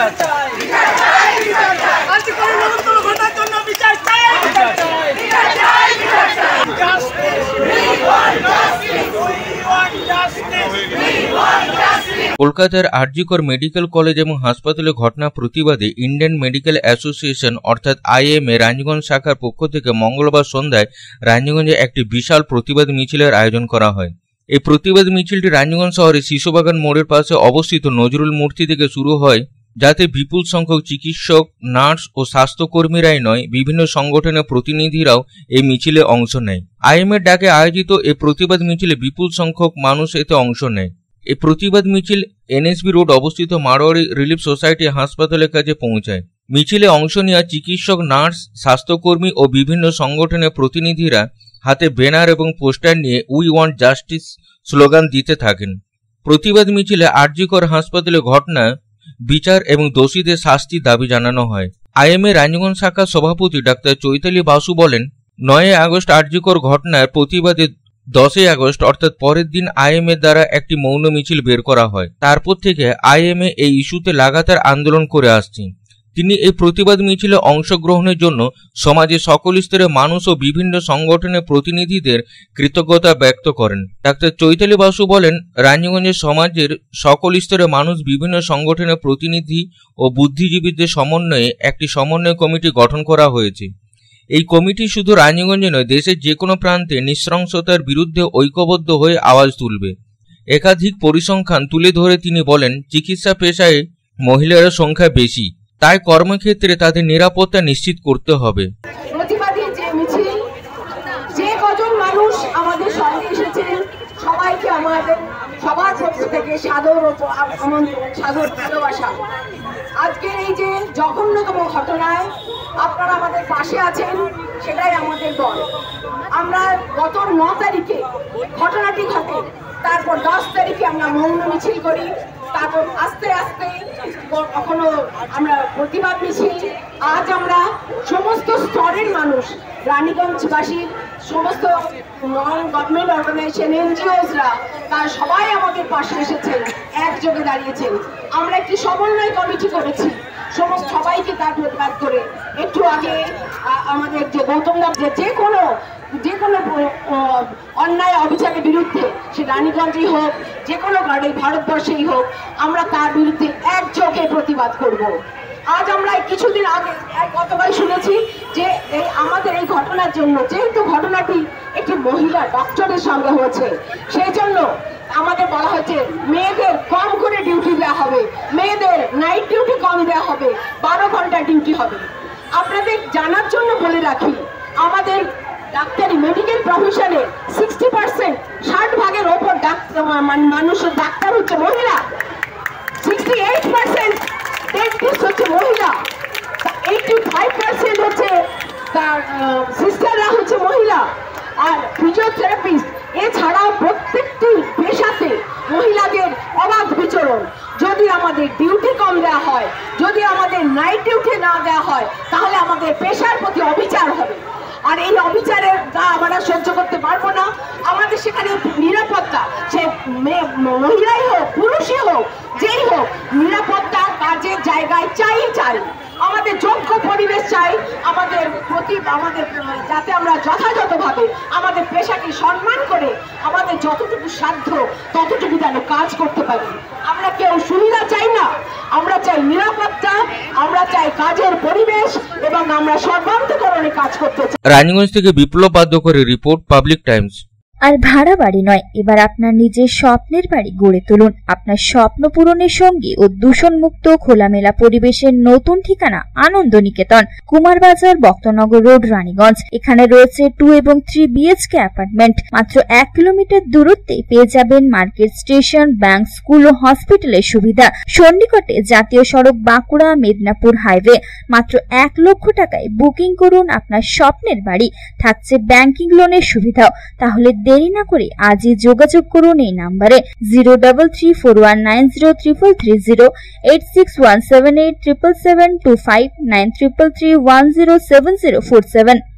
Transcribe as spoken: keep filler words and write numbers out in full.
কলকাতার RG Kar medical college এবং হাসপাতালে ঘটনা প্রতিবাদে ইন্ডিয়ান মেডিকেল অ্যাসোসিয়েশন অর্থাৎ আইএমএ রানীগঞ্জ শাখার পক্ষ থেকে মঙ্গলবার সন্ধ্যায় রানীগঞ্জে একটি বিশাল প্রতিবাদ মিছিলের আয়োজন করা হয়। এই প্রতিবাদ মিছিলটি রানীগঞ্জ শহরের শিশুবাগান মোড়ের পাশে অবস্থিত নজরুল মূর্তি থেকে শুরু হয়, যাতে বিপুল সংখ্যক চিকিৎসক, নার্স ও স্বাস্থ্যকর্মীরাই নয়, বিভিন্ন সংগঠনের প্রতিনিধিরাও এই মিছিলে অংশ নেয়। আইএমএর ডাকে আয়োজিত এই প্রতিবাদ মিছিলে বিপুল সংখ্যক মানুষ এতে অংশ নেয়। এই প্রতিবাদ মিছিল এনএসবি রোড অবস্থিত মারোয়ারি রিলিফ সোসাইটি হাসপাতালের কাছে পৌঁছায়। মিছিলে অংশ নেওয়া চিকিৎসক, নার্স, স্বাস্থ্যকর্মী ও বিভিন্ন সংগঠনের প্রতিনিধিরা হাতে ব্যানার এবং পোস্টার নিয়ে উই ওয়ান্ট জাস্টিস স্লোগান দিতে থাকেন। প্রতিবাদ মিছিলে আরজিকর হাসপাতালে ঘটনা বিচার এবং দোষীদের শাস্তি দাবি জানানো হয়। আইএমএ রানীগঞ্জ শাখার সভাপতি ডাক্তার চৈতালি বাসু বলেন, নয়ই আগস্ট আরজিকর ঘটনার প্রতিবাদে দশই আগস্ট অর্থাৎ পরের দিন আইএমএ দ্বারা একটি মৌন মিছিল বের করা হয়। তারপর থেকে আইএমএ এই ইস্যুতে লাগাতার আন্দোলন করে আসছে। তিনি এই প্রতিবাদ মিছিলে অংশগ্রহণের জন্য সমাজের সকল স্তরের মানুষ ও বিভিন্ন সংগঠনের প্রতিনিধিদের কৃতজ্ঞতা ব্যক্ত করেন। ডাক্তার চৈতালি বাসু বলেন, রানীগঞ্জের সমাজের সকল স্তরের মানুষ, বিভিন্ন সংগঠনের প্রতিনিধি ও বুদ্ধিজীবীদের সমন্বয়ে একটি সমন্বয় কমিটি গঠন করা হয়েছে। এই কমিটি শুধু রানীগঞ্জে নয়, দেশের যে কোনো প্রান্তে নৃশংসতার বিরুদ্ধে ঐক্যবদ্ধ হয়ে আওয়াজ তুলবে। একাধিক পরিসংখ্যান তুলে ধরে তিনি বলেন, চিকিৎসা পেশায় মহিলার সংখ্যা বেশি, তাই কর্মক্ষেত্রে তাদের নিরাপত্তা নিশ্চিত করতে হবে। প্রতিবাদী যে মিছিল, যে কজন মানুষ আমাদের সঙ্গে এসেছেন, সবাইকে আমাদের সবার পক্ষ থেকে সাদর ও সাদর ভালোবাসা। আজকের এই যে জঘন্যতম ঘটনায় আপনারা আমাদের পাশে আছেন, সেটাই আমাদের বল। আমরা গত ন তারিখে ঘটনাটি ঘটে, তারপর দশ তারিখে আমরা মৌন মিছিল করি, তারপর আস্তে আস্তে কখনো আমরা প্রতিবাদ মিছিল। আজ আমরা সমস্ত স্তরের মানুষ, রানীগঞ্জবাসী, সমস্ত নন গভর্নমেন্ট অর্গানাইজেশন, এনজিওসরা, তারা সবাই আমাদের পাশে এসেছেন, একযোগে দাঁড়িয়েছেন। আমরা একটি সমন্বয় কমিটি করেছি সমস্ত সবাইকে তার প্রতিবাদ করে। একটু আগে আমাদের যে গৌতম দা যে কোনো যে কোনো অন্যায় অবিচারের বিরুদ্ধে, সে রানীগঞ্জেই হোক, যে কোনো গাড়ি ভারতবর্ষেই হোক, আমরা তার বিরুদ্ধে একযোগে প্রতিবাদ করব। আজ আমরা কিছুদিন আগে গতকাল শুনেছি যে এই আমাদের এই ঘটনার জন্য, যেহেতু ঘটনাটি একটি মহিলা ডক্টরের সঙ্গে হয়েছে, সেই জন্য আমাদের বলা হয়েছে মেয়েদের কম করে ডিউটি দেওয়া হবে, মেয়েদের নাইট ডিউটি কম দেওয়া হবে, বারো ঘন্টা ডিউটি হবে। আপনাদের জানার জন্য বলে রাখি, আমাদের ডাক্তারি মেডিকেল প্রফেশনে সিক্সটি পার্সেন্ট ষাট ভাগের ওপর মানুষের ডাক্তার হচ্ছে মহিলা, সিক্সটি এইট পার্সেন্ট ডেন্টিস্ট হচ্ছে মহিলা, এইটি ফাইভ পার্সেন্ট হচ্ছে তার সিস্টাররা হচ্ছে মহিলা, আর ফিজিওথেরাপিস্ট। এছাড়াও প্রত্যেকটি পেশাতে মহিলাদের অবাধ বিচরণ। যদি আমাদের ডিউটি কম দেওয়া হয়, যদি আমাদের নাইট ডিউটি না দেওয়া হয়, তাহলে আমাদের পেশার প্রতি অবিচার হবে। আর এই অবিচারের তা আমরা সহ্য করতে পারবো না। আমাদের সেখানে নিরাপত্তা, সে মহিলাই হোক, পুরুষই হোক, যেই হোক, নিরাপত্তা কাজের জায়গায় চাই চাই আমাদের যোগ্য পরিবেশ চাই, আমাদের প্রতি আমাদের যাতে আমরা যথাযথভাবে আমাদের পেশাকে সম্মান করে আমাদের যতটুকু সাধ্য ততটুকু যেন কাজ করতে পারি। আমরা কেউ সুবিধা চাই না, আমরা চাই নিরাপত্তা, আমরা চাই কাজের পরিবেশ, এবং আমরা সর্বান্তকরণে কাজ করতে চাই। রানীগঞ্জ থেকে বিপ্লব বাদ্যকরের রিপোর্ট, পাবলিক টাইমস। আর ভাড়া বাড়ি নয়, এবার আপনার নিজের স্বপ্নের বাড়ি গড়ে তুলুন। আপনার স্বপ্ন পূরণের সঙ্গে ও দূষণমুক্ত খোলামেলা পরিবেশের নতুন ঠিকানা আনন্দ নিকেতন, কুমারবাজার, বক্তনগর রোড, রানীগঞ্জ। এখানে রয়েছে টু এবং থ্রি বিএইচকে অ্যাপার্টমেন্ট। মাত্র এক কিলোমিটার দূরত্বে পেয়ে যাবেন মার্কেট, স্টেশন, ব্যাংক, স্কুল ও হসপিটালের সুবিধা। সন্নিকটে জাতীয় সড়ক বাঁকুড়া মেদিনীপুর হাইওয়ে। মাত্র এক লক্ষ টাকায় বুকিং করুন আপনার স্বপ্নের বাড়ি, থাকছে ব্যাংকিং লোনের সুবিধাও। তাহলে দেরি না করে আজই যোগাযোগ করুন এই নাম্বারে zero double three four one nine zero triple three zero, eight six one seven eight triple seven two five, nine triple three one zero seven zero four seven.